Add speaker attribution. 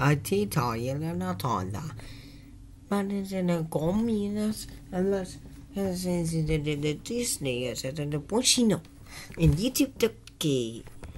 Speaker 1: IT taglia la tolla. Maar er zijn een communes en dat zijn ze de Disney, de Pochino. En YouTube.dk.